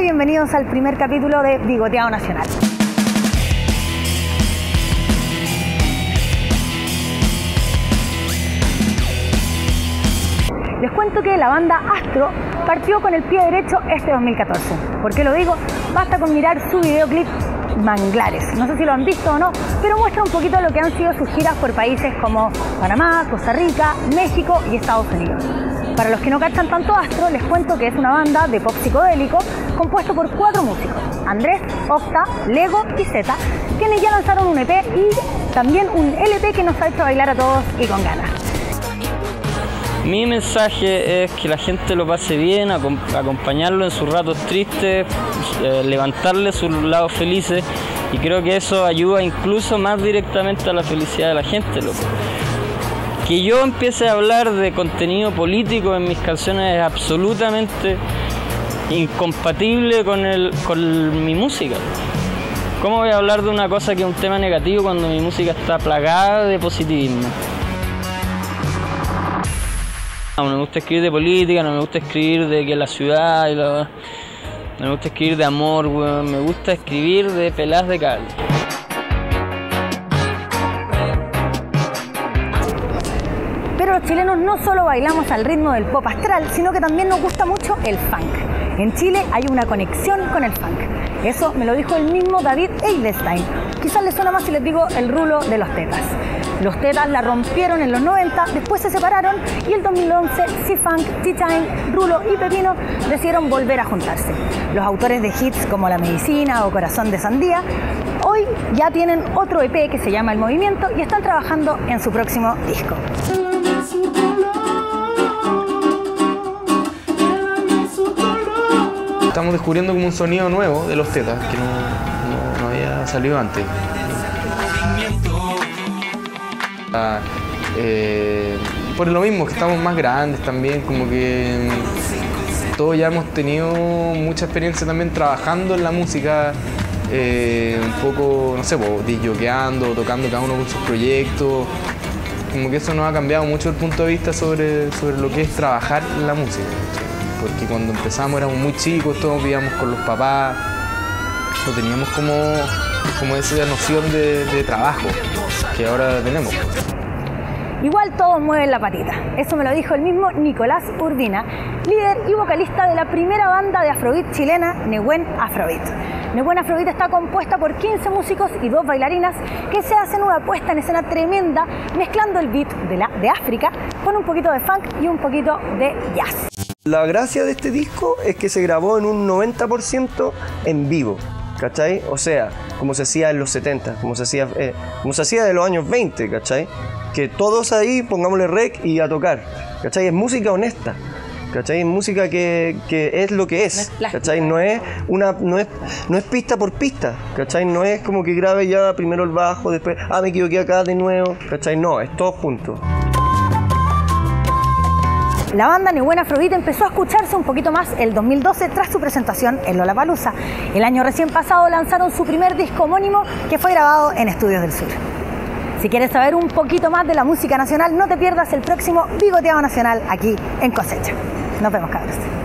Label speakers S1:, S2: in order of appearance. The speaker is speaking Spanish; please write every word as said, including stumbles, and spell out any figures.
S1: y bienvenidos al primer capítulo de Bigoteado Nacional. Les cuento que la banda Astro partió con el pie derecho este dos mil catorce. ¿Por qué lo digo? Basta con mirar su videoclip Manglares. No sé si lo han visto o no, pero muestra un poquito lo que han sido sus giras por países como Panamá, Costa Rica, México y Estados Unidos. Para los que no cachan tanto Astro, les cuento que es una banda de pop psicodélico compuesto por cuatro músicos: Andrés, Octa, Lego y Zeta, quienes ya lanzaron un E P y también un L P que nos ha hecho bailar a todos y con ganas.
S2: Mi mensaje es que la gente lo pase bien, acompañarlo en sus ratos tristes, eh, levantarle sus lados felices, y creo que eso ayuda incluso más directamente a la felicidad de la gente, loco. Que yo empiece a hablar de contenido político en mis canciones es absolutamente incompatible con, el, con mi música. ¿Cómo voy a hablar de una cosa que es un tema negativo cuando mi música está plagada de positivismo? No me gusta escribir de política, no me gusta escribir de que la ciudad, y la... no me gusta escribir de amor, weón. Me gusta escribir de peladas de cable.
S1: Pero los chilenos no solo bailamos al ritmo del pop astral, sino que también nos gusta mucho el funk. En Chile hay una conexión con el funk. Eso me lo dijo el mismo David Eilestein. Quizás les suena más si les digo el rulo de los Tetas. Los Tetas la rompieron en los noventa, después se separaron y el dos mil once C-Funk, T-Time, Rulo y Pepino decidieron volver a juntarse. Los autores de hits como La Medicina o Corazón de Sandía hoy ya tienen otro E P que se llama El Movimiento y están trabajando en su próximo disco.
S3: Estamos descubriendo como un sonido nuevo de los Tetas que no, no, no había salido antes. Eh, por lo mismo que estamos más grandes también, como que todos ya hemos tenido mucha experiencia también trabajando en la música, eh, un poco, no sé, disjoqueando, tocando cada uno con sus proyectos. Como que eso nos ha cambiado mucho el punto de vista sobre, sobre lo que es trabajar en la música, porque cuando empezamos éramos muy chicos, todos vivíamos con los papás, no teníamos como, como esa noción de, de trabajo que ahora tenemos.
S1: Igual todos mueven la patita. Eso me lo dijo el mismo Nicolás Urbina, líder y vocalista de la primera banda de Afrobeat chilena, Nehuen Afrobeat. Nehuen Afrobeat está compuesta por quince músicos y dos bailarinas que se hacen una puesta en escena tremenda, mezclando el beat de, la, de África con un poquito de funk y un poquito de jazz.
S4: La gracia de este disco es que se grabó en un noventa por ciento en vivo, ¿cachai? O sea, como se hacía en los setenta, como se hacía, eh, como se hacía de los años veinte, ¿cachai? Que todos ahí pongámosle rec y a tocar, ¿cachai? Es música honesta, ¿cachai? Es música que, que es lo que es, ¿cachai? No es, una, no, es, no es pista por pista, ¿cachai? No es como que grabe ya primero el bajo, después, ah, me equivoqué acá de nuevo, ¿cachai? No, es todo junto.
S1: La banda Nehuen Afrobeat empezó a escucharse un poquito más el dos mil doce tras su presentación en Lollapalooza. El año recién pasado lanzaron su primer disco homónimo que fue grabado en Estudios del Sur. Si quieres saber un poquito más de la música nacional, no te pierdas el próximo Bigoteado Nacional aquí en Cosecha. Nos vemos, cabros.